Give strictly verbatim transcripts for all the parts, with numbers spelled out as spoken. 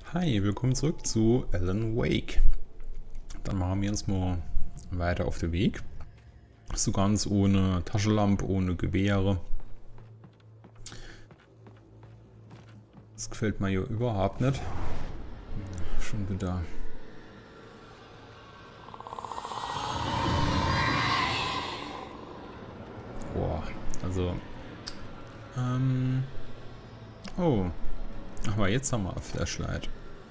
Hi, willkommen zurück zu Alan Wake. Dann machen wir uns mal weiter auf den Weg. So ganz ohne Taschenlampe, ohne Gewehre. Das gefällt mir hier überhaupt nicht. Schon wieder. Boah, also. Ähm. Oh. Aber jetzt haben wir ein Flashlight.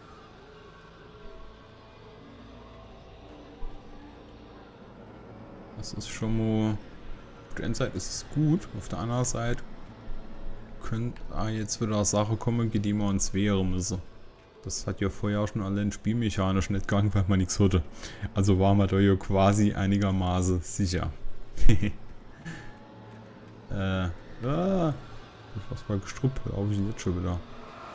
Das ist schon mal. Auf der einen Seite ist es gut, auf der anderen Seite könnte ah, jetzt wieder eine Sache kommen, die wir uns wehren müssen. Das hat ja vorher schon allein spielmechanisch nicht gegangen, weil man nichts hatte. Also waren wir da ja quasi einigermaßen sicher. äh, ah, was war Gestrüpp, glaube ich jetzt schon wieder.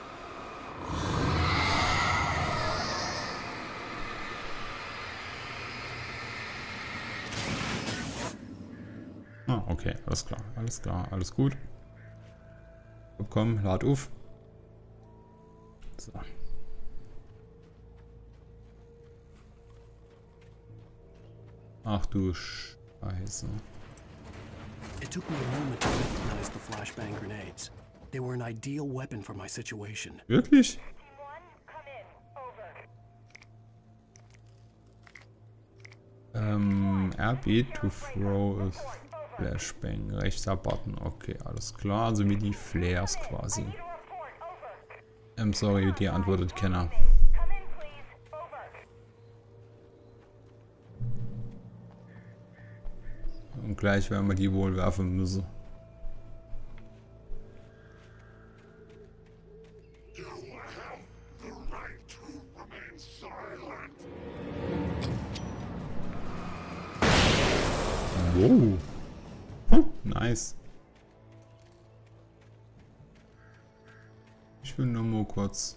Ah, okay, alles klar, alles klar, alles gut. Komm, lad auf. So. Ach du Scheiße. It took me a moment to recognize the flashbang grenades. They were an ideal weapon for my situation. Wirklich? Ähm, R B to throw a flashbang. Rechter Button. Okay, alles klar. Also wie die Flares quasi. Ähm, sorry, die antwortet keiner. Und gleich werden wir die wohl werfen müssen. Wow. Hm, nice. Ich will nur mal kurz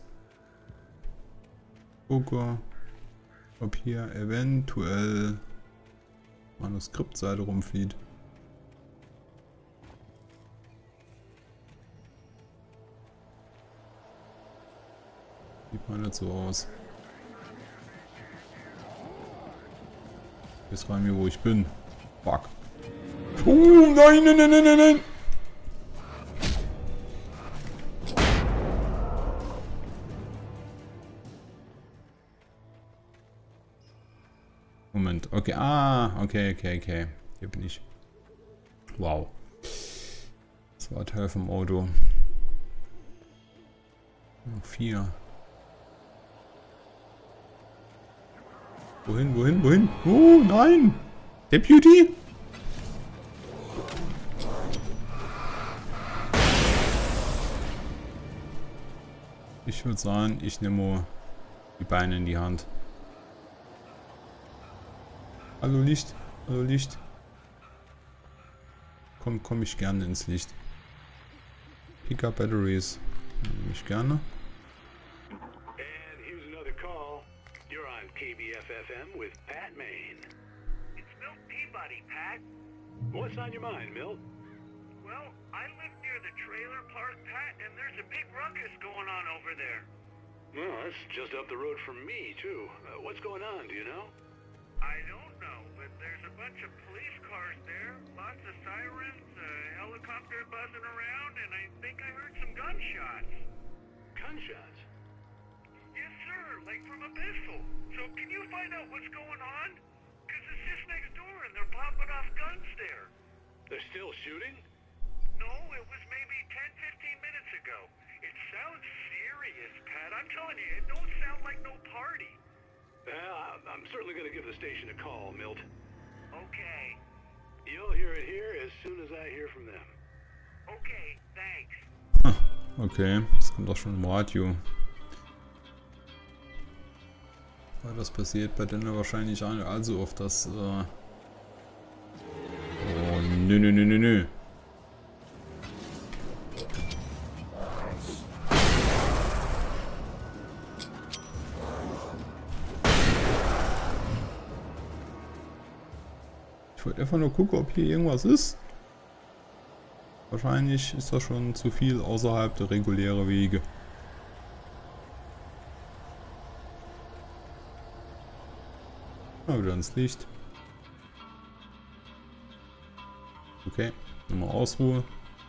gucken, ob hier eventuell Manuskriptseite rumflieht. Sieht mal nicht so aus. Jetzt rein mir, wo ich bin. Fuck. Oh, nein, nein, nein, nein, nein, nein. Moment, okay, ah, okay, okay, okay. Hier bin ich. Wow. Das war Teil vom Auto. Noch vier. Wohin, wohin, wohin? Oh, nein! Deputy? Ich würde sagen, ich nehme die Beine in die Hand. Hallo Licht, hallo Licht. Komm, komm ich gerne ins Licht. Pick up batteries. Nehme ich gerne. And here's another call. You're on K B F F M with Pat Maine. It's Milt Peabody, Pat. What's on your mind, Milt? Well, I live near the trailer park, Pat, and there's a big ruckus going on over there. Well, that's just up the road from me, too. Uh, what's going on, do you know? I don't know, but there's a bunch of police cars there, lots of sirens, a helicopter buzzing around, and I think I heard some gunshots. Gunshots? Yes, sir, like from a pistol. So can you find out what's going on? Because it's just next door and they're popping off guns there. They're still shooting? No, it was maybe ten, fifteen minutes ago. It sounds serious, Pat. I'm telling you, it don't sound like no party. Well, I'm certainly going to give the station a call, Milt. Okay. You'll hear it here as soon as I hear from them. Okay, thanks. Okay, das kommt auch schon im Radio. Aber das passiert bei denen wahrscheinlich auch nicht allzu oft, dass... Äh oh, nö, nö, nö, nö, nö. Ich wollte einfach nur gucken, ob hier irgendwas ist. Wahrscheinlich ist das schon zu viel außerhalb der regulären Wege. Mal wieder ins Licht. Okay, nochmal Ausruhe.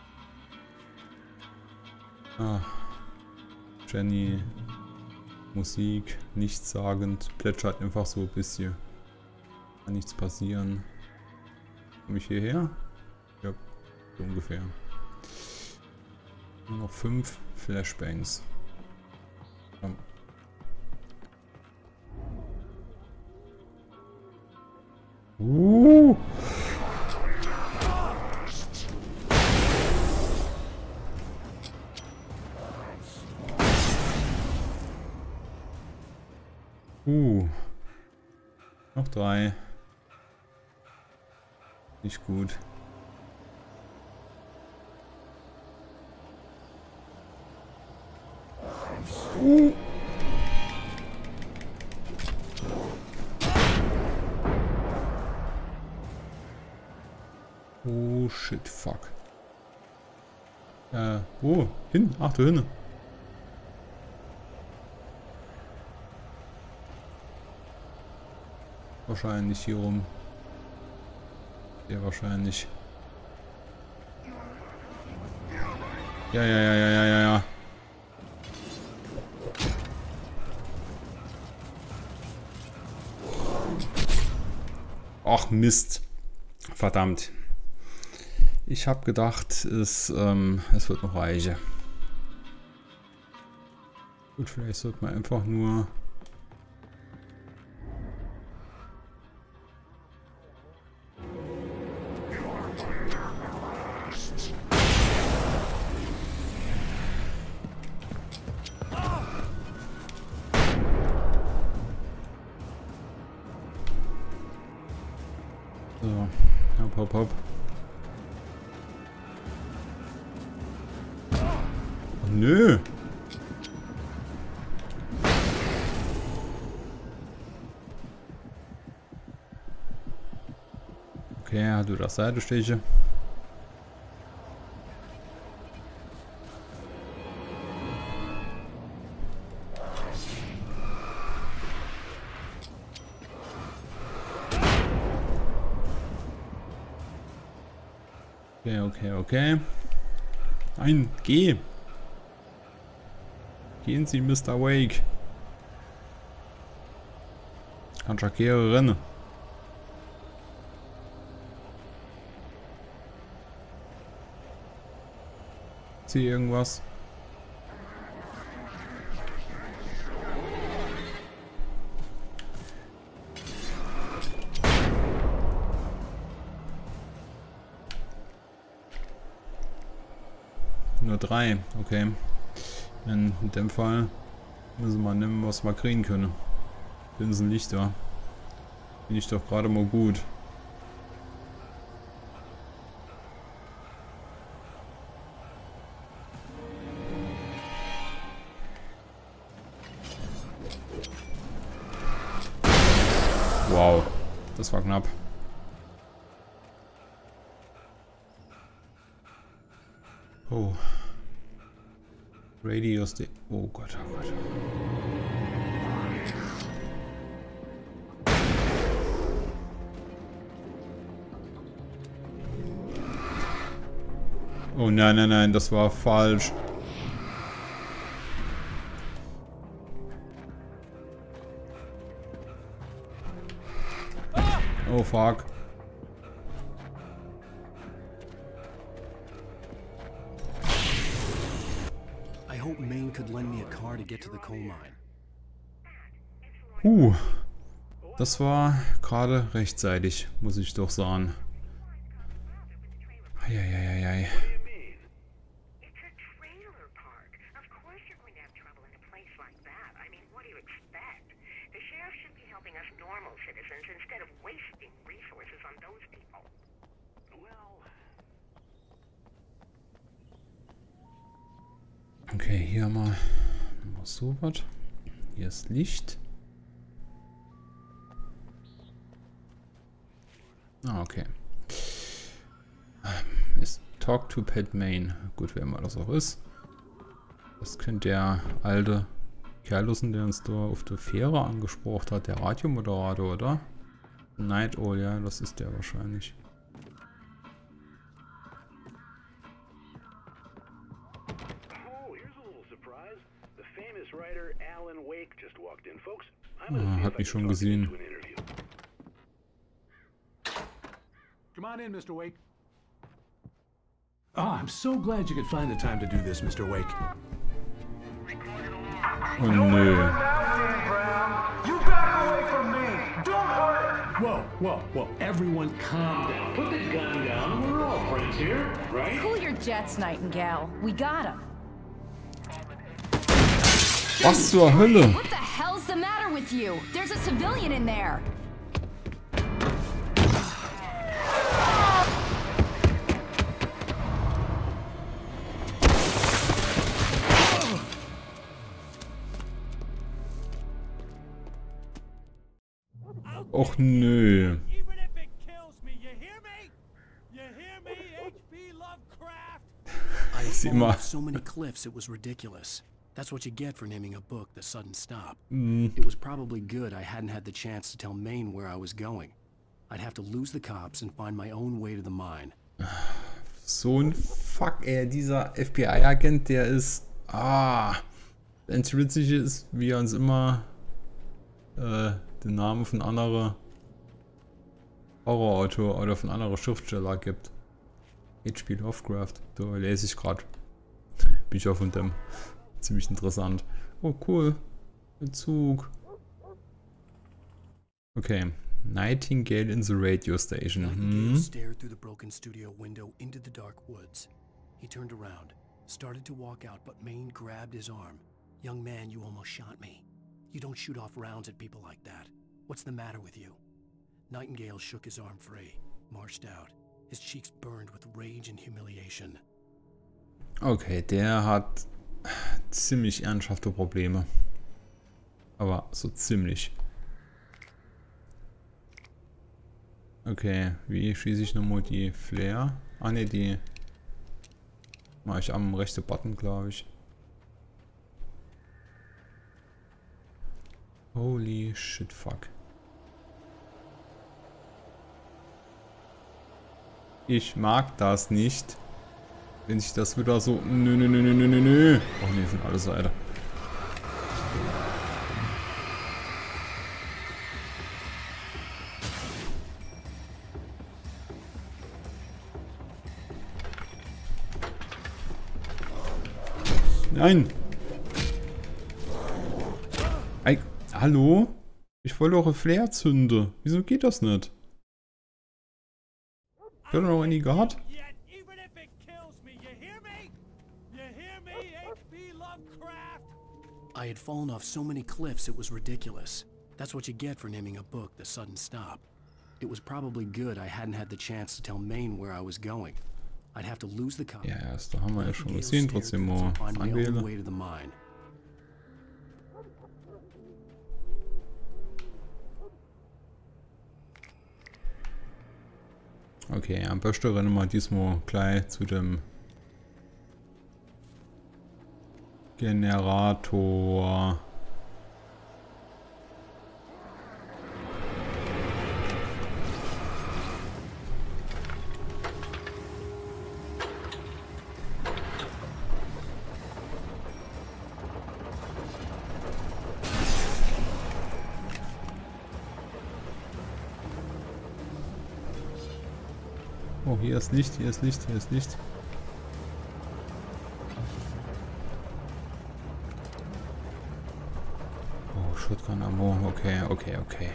Ah. Jenny. Musik, nichtssagend, plätschert einfach so ein bisschen. Kann nichts passieren. Komme ich hierher? Ja, so ungefähr. Nur noch fünf Flashbangs. Ja. Uh. Uh. Noch drei. Nicht gut. Uh. Oh shit, fuck. Äh, wo? Hin? Ach du Hinne. Wahrscheinlich hier rum. Sehr wahrscheinlich. Ja, ja, ja, ja, ja, ja, ja. Ach Mist. Verdammt. Ich habe gedacht, es, ähm, es wird noch reichen. Gut, vielleicht sollte man einfach nur... So, hopp, hopp, hopp. Oh, nö. Okay, du das Seitesteche. Okay, okay, okay. Nein, geh! Gehen Sie, Mister Wake. Kann Shakira rennen. Sie irgendwas? Nur drei, okay. In dem Fall müssen wir nehmen, was wir kriegen können. Binsenlichter. Bin ich doch gerade mal gut. Wow, das war knapp. Oh. Radius, de oh Gott, oh Gott. Oh nein, nein, nein, das war falsch. Oh fuck. I hope Maine could lend me a car to get to the coal mine. Uh, das war gerade rechtzeitig, muss ich doch sagen. Eieieiei. Okay, hier haben wir noch so was. Hier ist Licht. Ah, okay. Ist Talk to Pat Maine. Gut, wer immer das auch ist. Das könnte der alte Kerl sein, der uns da auf der Fähre angesprochen hat. Der Radiomoderator, oder? Night Owl, ja, das ist der wahrscheinlich. Oh, here's a little surprise. The famous writer Alan Wake just walked in, folks. I'm Ah, gonna see hab if I ich can schon talk him gesehen. into an interview. Come on in, Mister Wake. Oh, I'm so glad you could find the time to do this, Mister Wake. Oh nö. You back away from me! Don't hurt! Whoa, whoa, whoa. Everyone calm down. Put the gun down. We're all friends here, right? Cool your jets, Nightingale. We got him. Was zur Hölle? What the hell's the matter with you? There's a civilian in there. Och nö. Even if it kills me, you hear me? You hear me, H P Lovecraft? I had Sie fallen immer. off so many cliffs it was ridiculous. That's what you get for naming a book The Sudden Stop. Hm. It was probably good I hadn't had the chance to tell Maine where I was going. I'd have to lose the cops and find my own way to the mine. So ein Fuck, ey. Dieser F B I-Agent, der ist... Ah. Das Witzige ist, wie er uns immer äh, den Namen von anderer Horrorautor oder von anderer Schriftsteller gibt. H P Lovecraft. Da lese ich gerade Bücher von dem. Ziemlich interessant. Oh, cool. Bezug. Okay. Nightingale in the radio station. Nightingale Hm. stared through the broken studio window into the dark woods. He turned around, started to walk out, but Maine grabbed his arm. Young man, you almost shot me. You don't shoot off rounds at people like that. What's the matter with you? Nightingale shook his arm free, marched out. His cheeks burned with rage and humiliation. Okay, der hat ziemlich ernsthafte Probleme. Aber so ziemlich. Okay, wie schieße ich nochmal die Flare? Ah ne, die mache ich am rechten Button, glaube ich. Holy shit, fuck. Ich mag das nicht. Wenn sich das wieder so... Nö, nö, nö, nö, nö, nö, nö. Oh ne, von aller Seite. Nein! Ei, hallo? Ich wollte eure Flare zünden. Wieso geht das nicht? Ich hab doch noch nie gehabt. Yet, even if it kills me, you hear me? You hear me, H P Lovecraft? I had fallen off so many cliffs it was ridiculous. That's what you get for naming a book The Sudden Stop. It was probably good I hadn't had the chance to tell Maine where I was going. I'd have to lose the cop. Ja, erst da haben wir ja schon Nightingale gesehen. stared Trotzdem through mal to find my own anwählen. way to the mine. Okay, am besten rennen wir diesmal gleich zu dem Generator. Oh, hier ist Licht, hier ist Licht, hier ist Licht. Oh, Shotgun Ammo. Okay, okay, okay.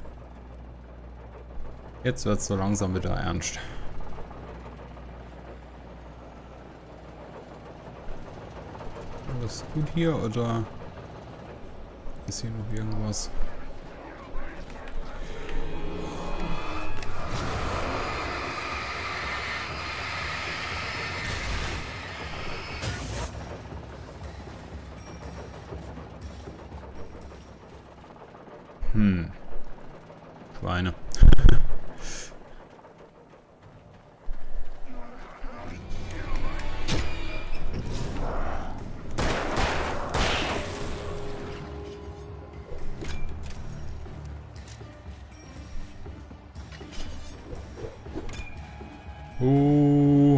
Jetzt wird es so langsam wieder ernst. Alles gut hier oder ist hier noch irgendwas? Hm. Schweine. Oh.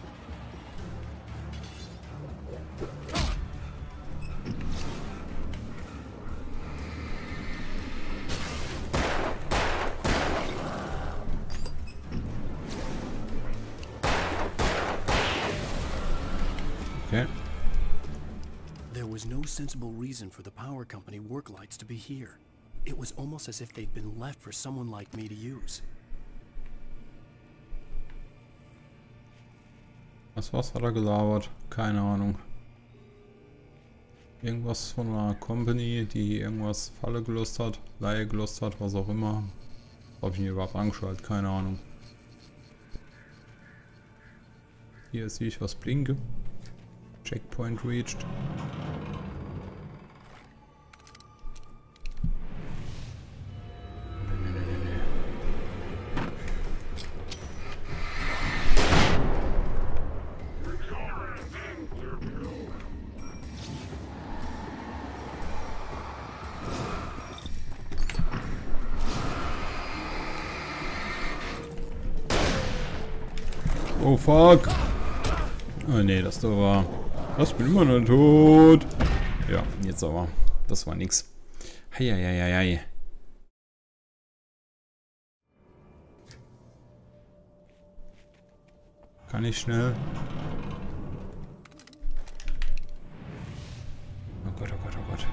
Okay. There was no sensible reason for the power company work lights to be here. It was almost as if they'd been left for someone like me to use. Was was hat er gelabert? Keine Ahnung. Irgendwas von einer Company, die irgendwas Falle gelost hat, Laie gelost hat, was auch immer. Hab ich mir überhaupt angeschaut, keine Ahnung. Hier sehe ich was blinke. Checkpoint reached. Oh fuck! Oh nee, das da war. Das bin immer noch tot. Ja, jetzt aber. Das war nix. Heieieiei. Kann ich schnell? Oh Gott, oh Gott, oh Gott.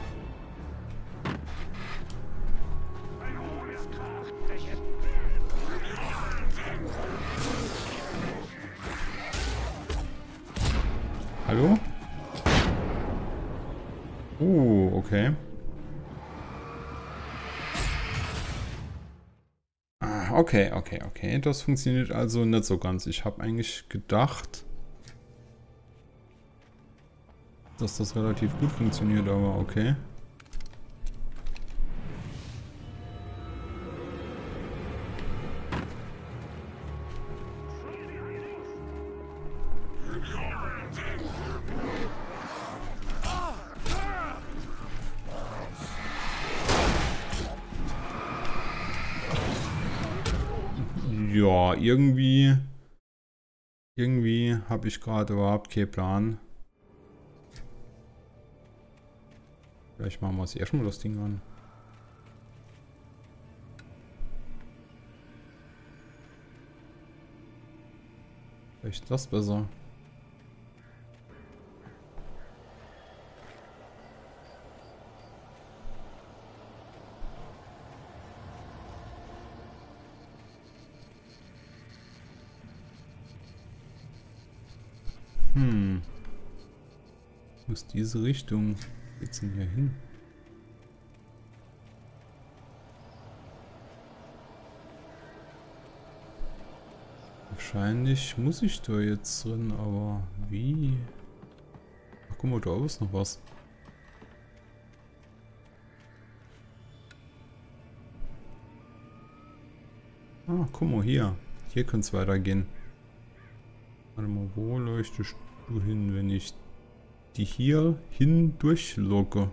Hallo? Uh, okay. Ah, okay, okay, okay. Das funktioniert also nicht so ganz. Ich habe eigentlich gedacht, dass das relativ gut funktioniert, aber okay. Ja, irgendwie, irgendwie habe ich gerade überhaupt keinen Plan. Vielleicht machen wir es erstmal das Ding an. Vielleicht ist das besser. Hm. Muss diese Richtung. Wo geht's denn hier hin? Wahrscheinlich muss ich da jetzt drin, aber wie? Ach, guck mal, da oben ist noch was. Ah, guck mal, hier. Hier könnte es weitergehen. Warte mal, wo leuchtest du hin, wenn ich die hier hin durchlocke?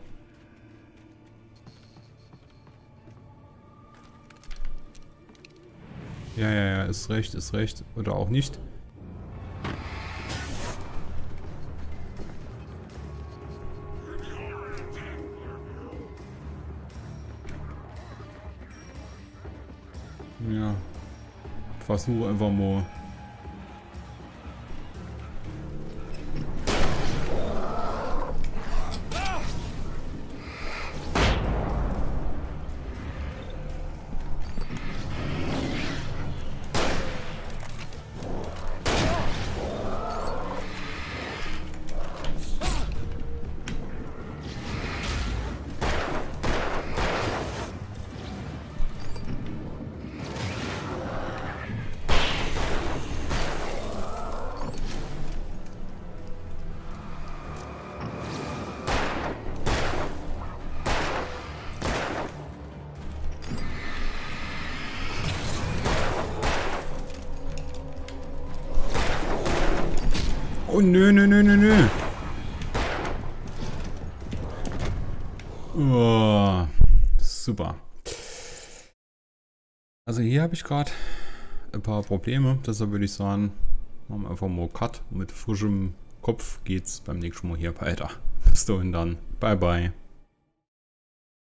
Ja, ja, ja, ist recht, ist recht. Oder auch nicht. Ja. Versuche einfach mal. Oh nö, nö, nö, nö, nö. Oh, super. Also hier habe ich gerade ein paar Probleme. Deshalb würde ich sagen, machen wir einfach mal Cut. Mit frischem Kopf geht's beim nächsten Mal hier weiter. Bis dahin dann. Bye bye.